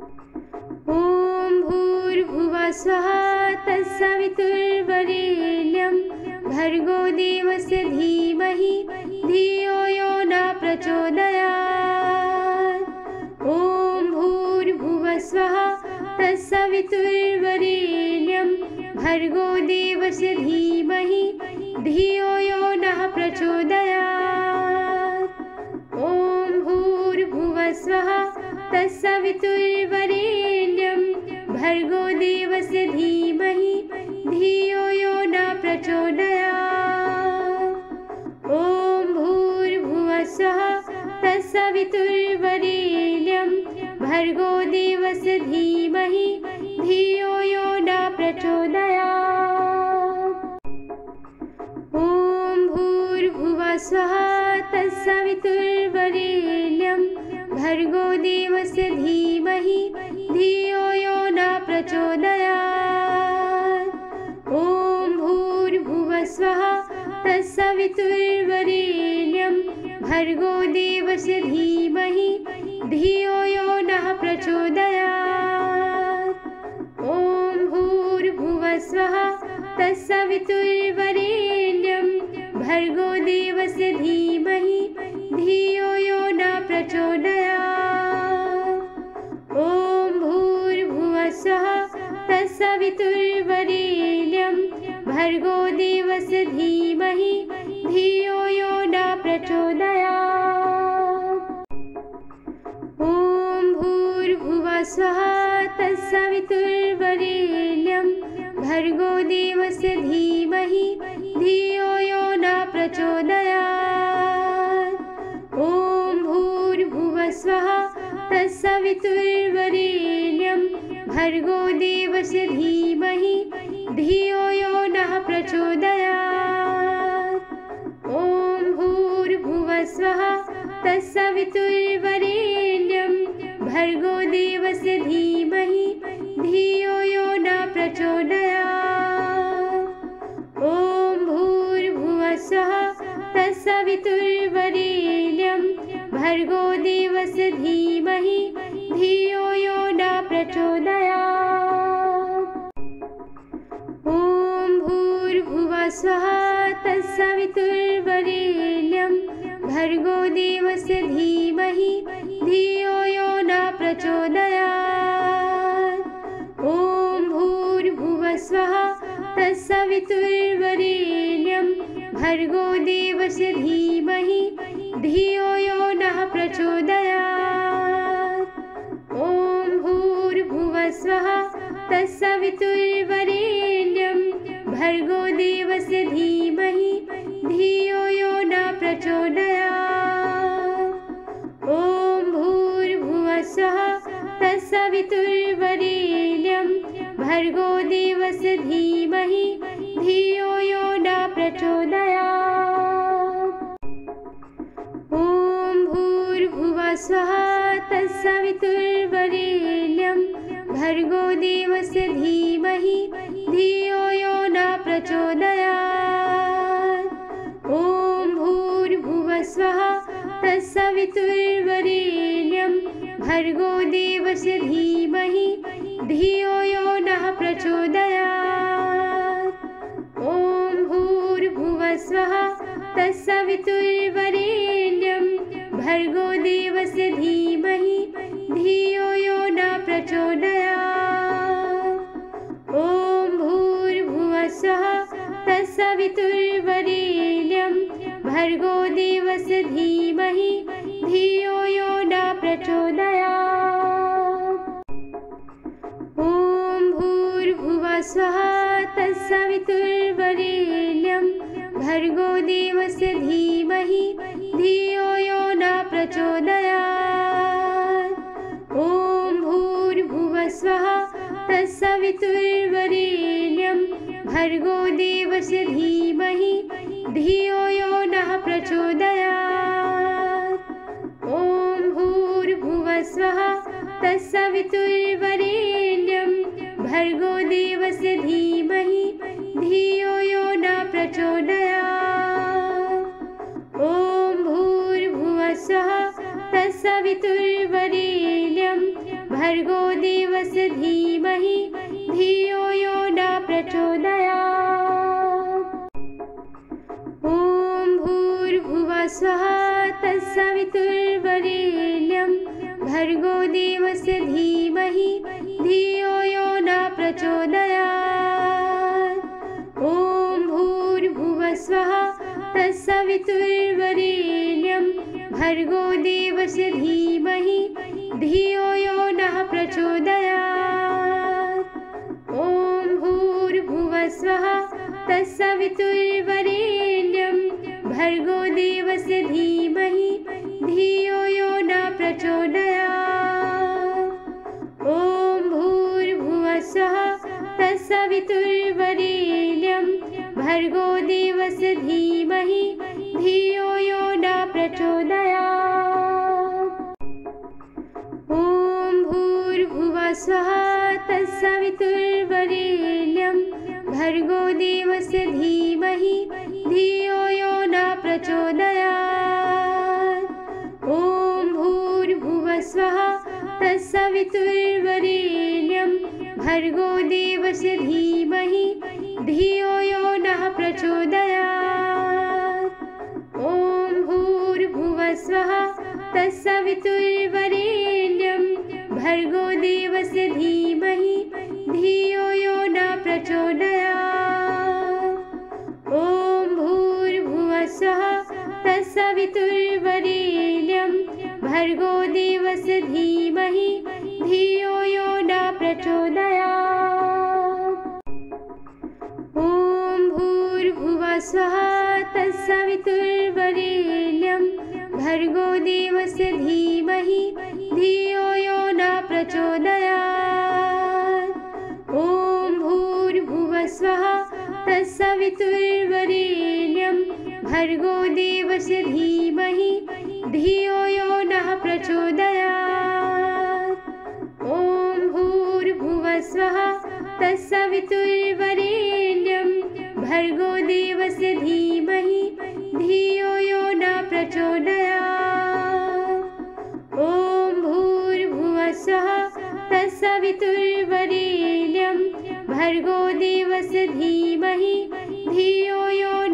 ॐ भूर्भुवः स्वः तत्सवितुर्वरेण्यं भर्गो देवस्य धीमहि धियो यो न प्रचोदयात्। ॐ भूर्भुवः स्वः तत्सवितुर्वरेण्यं भर्गो देवस्य धीमहि धियो यो नः प्रचोदयात्। ॐ भूर्भुवः स्वः तत्सवितुर्वरेण्यं भर्गो देवस्य धीमहि धियो यो न प्रचोदयात्। ॐ भूर्भुवः स्वः तत्सवितुर्वरेण्यं भर्गो देवस्य धीमहि धियो यो न प्रचोदयात्। ॐ भूर्भुवः स्वः तत्सवितुर्वरेण्यं भर्गो देवस्य धीमहि धियो यो न प्रचोदयात्। ॐ भूर्भुवः स्वः तत्सवितुर्वरेण्यं भर्गो देवस्य धीमहि धियो यो नः प्रचोदयात्। ॐ भूर्भुवः स्वः तत्सवितुर्वरेण्यं भर्गो देवस्य धीमहि धियो यो न प्रचोदयात्। ॐ भूर्भुवः स्वः तत्सवितुर्वरेण्यं भर्गो देवस्य धीमहि धियो यो न प्रचोदयात्। ॐ भूर्भुवः स्वः तत्सवितुर्वरेण्यं भर्गो देवस्य धीमहि धियो यो न प्रचोदयात्। ॐ भूर्भुवः स्वः तत्सवितुर्वरेण्यं भर्गो देवस्य धीमहि धियो यो नः प्रचोदयात्। ॐ भूर्भुवः स्वः तत्सवितुर्वरेण्यं भर्गो देवस्य धीमहि धियो यो न प्रचोदयात्। ॐ भूर्भुवः स्वः तत्सवितुर्वरेण्यं भर्गो देवस्य धीमहि धियो यो न प्रचोदयात्। ॐ भूर्भुवः स्वः तत्सवितुर्वरेण्यं भर्गो देवस्य धीमहि धियो यो न प्रचोदयात्। ॐ भूर्भुवः स्वः तत्सवितुर्वरेण्यं भर्गो देवस्य धीमहि धियो यो नः प्रचोदयात्। ॐ भूर्भुवः स्वः तत्सवितुर्वरेण्यं भर्गो देवस्य धीमहि धियो यो न प्रचोदयात्। ॐ भूर्भुवः स्वः तत्सवितुर्वरेण्यं भर्गो देवस्य धीमहि धियो यो न प्रचोदयात्। ॐ भूर्भुवः स्वः तत्सवितुर्वरेण्यं भर्गो देवस्य धीमहि धियो यो न प्रचोदयात्। ॐ भूर्भुवः स्वः तत्सवितुर्वरेण्यं भर्गो देवस्य धीमहि धियो यो नः प्रचोदयात्। ॐ भूर्भुवः स्वः तत्सवितुर्वरेण्यं भर्गो देवस्य धीमहि धियो यो न प्रचोदयात्। ॐ भूर्भुवः स्वः तत्सवितुर्वरेण्यं भर्गो देवस्य धीमहि धियो यो न प्रचोदयात्। ॐ भूर्भुवः स्वः तत्सवितुर्वरेण्यं भर्गो देवस्य धीमहि धियो यो न प्रचोदयात्। ॐ भूर्भुवः स्वः तत्सवितुर्वरेण्यं भर्गो देवस्य धीमहि धियो यो नः प्रचोदयात्। ॐ भूर्भुवः स्वः तत्सवितुर्वरेण्यं भर्गो देवस्य धीमहि धियो यो न प्रचोदयात्। ॐ भूर्भुवः स्वः तत्सवितुर्वरेण्यं भर्गो देवस्य धीमहि धियो यो न प्रचोदयात्। ॐ भूर्भुवः स्वः तत्सवितुर्वरेण्यं भर्गो देवस्य धीमहि धियो यो न प्रचोदयात्। ॐ भूर्भुवः स्वः तत्सवितुर्वरेण्यं भर्गो देवस्य धीमहि धियो यो नः प्रचोदयात्। ॐ भूर्भुवः स्वः तत्सवितुर्वरेण्यं भर्गो देवस्य धीमहि धियो यो न प्रचोदयात्। ॐ भूर्भुवः स्वः तत्सवितुर्वरेण्यं भर्गो देवस्य धीमहि धियो यो न प्रचोदयात्। ॐ भूर्भुवः स्वः तत्सवितुर्वरेण्यं भर्गो देवस्य धीमहि धियो यो न प्रचोदयात्। ॐ भूर्भुवः स्वः तत्सवितुर्वरेण्यं भर्गो देवस्य धीमहि धियो यो नः प्रचोदयात्। ॐ भूर्भुवः स्वः तत्सवितुर्वरेण्यं भर्गो देवस्य धीमहि धियो यो न प्रचोदयात्। ॐ भूर्भुवः स्वः तत्सवितुर्वरेण्यं भर्गो देवस्य धीमहि धियो यो न प्रचोदयात्। ॐ भूर्भुवः स्वः तत्सवितुर्वरेण्यं भर्गो देवस्य धीमहि धियो यो न प्रचोदयात्। ॐ भूर्भुवः स्वः तत्सवितुर्वरेण्यं भर्गो देवस्य धीमहि धियो यो नः प्रचोदयात्। ॐ भूर्भुवः स्वः तत्सवितुर्वरेण्यं भर्गो देवस्य धीमहि धियो यो न प्रचोदयात्। ॐ भूर्भुवः स्वः तत्सवितुर्वरेण्यं भर्गो देवस्य धीमहि धियो यो न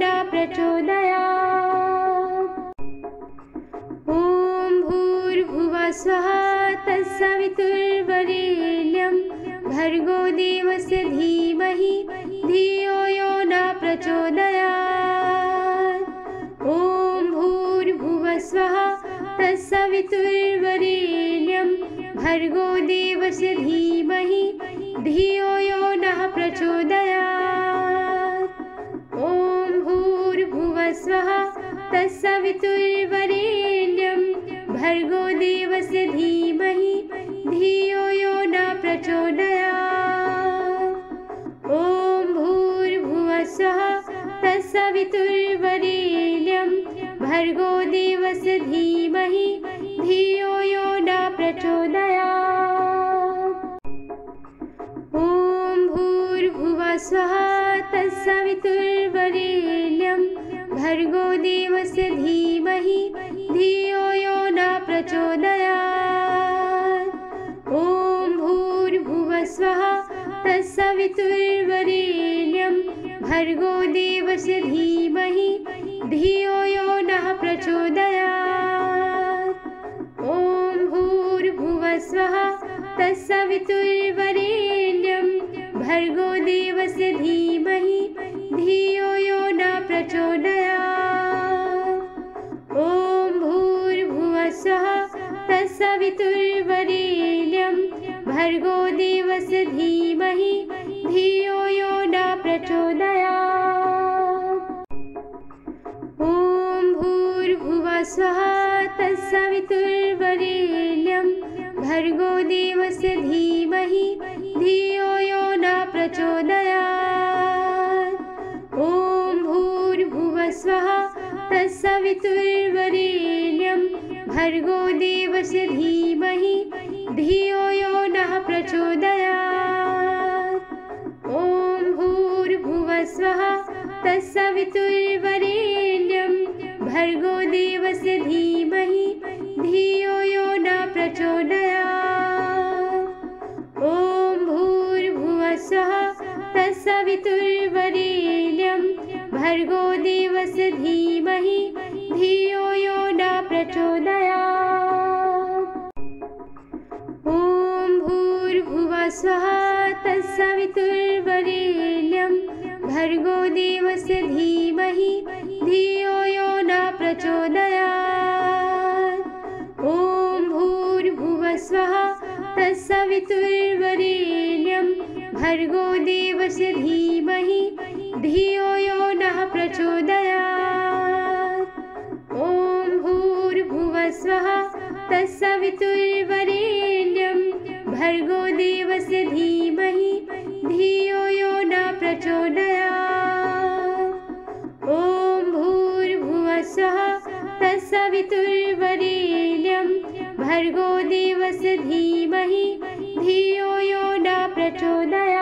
प्रचोदयात्। ॐ भूर्भुवः स्वः तत्सवितुर्वरेण्यं भर्गो देवस्य धीमहि धियो यो न प्रचोदयात्। ॐ भूर्भुवः स्वः तत्सवितुर्वरेण्यं भर्गो देवस्य धीमहि धियो यो नः प्रचोदयात्। ॐ भूर्भुवः स्वः तत्सवितुर्वरेण्यं भर्गो देवस्य धीमहि धियो यो न प्रचोदयात्। ॐ भूर्भुवः स्वः तत्सवितुर्वरेण्यं भर्गो देवस्य धीमहि धियो यो न प्रचोदयात्। ॐ भूर्भुवः स्वः तत्सवितुर्वरेण्यं भर्गो देवस्य धीमहि धियो यो न प्रचोदयात्। ॐ भूर्भुवः स्वः तत्सवितुर्वरेण्यं भर्गो देवस्य धीमहि धियो यो नः प्रचोदयात्। ॐ भूर्भुवः स्वः तत्सवितुर्वरेण्यं भर्गो देवस्य धीमहि धियो यो न प्रचोदयात्। ॐ भूर्भुवः स्वः तत्सवितुर्वरेण्यं भर्गो देवस्य धीमहि धियो यो न प्रचोदयात्। ॐ भूर्भुवः स्वः तत्सवितुर्वरेण्यं भर्गो देवस्य धीमहि धियो यो न प्रचोदयात्। ॐ भूर्भुवः स्वः तत्सवितुर्वरेण्यं भर्गो देवस्य धीमहि धियो यो नः प्रचोदयात्। ॐ भूर्भुवः स्वः तत्सवितुर्वरेण्यं भर्गो देवस्य धीमहि धियो यो न प्रचोदयात्। तत्सवितुर्वरेण्यं भर्गो देवस्य धीमहि धियो यो न प्रचोदयात्। ॐ भूर्भुवः स्वः तत्सवितुर्वरेण्यं भर्गो देवस्य धीमहि धियो यो न प्रचोदयात्। ॐ भूर्भुवः स्वः तत्सवितुर्वरेण्यं भर्गो देवस्य धीमहि धियो यो नः प्रचोदयात्। ॐ भूर्भुवः स्वः तत्सवितुर्वरेण्यं भर्गो देवस्य धीमहि धियो यो न प्रचोदयात्। ॐ भूर्भुवः स्वः तत्सवितुर्वरेण्यं भर्गो देवस्य धीमहि धियो यो न प्रचोदयात्।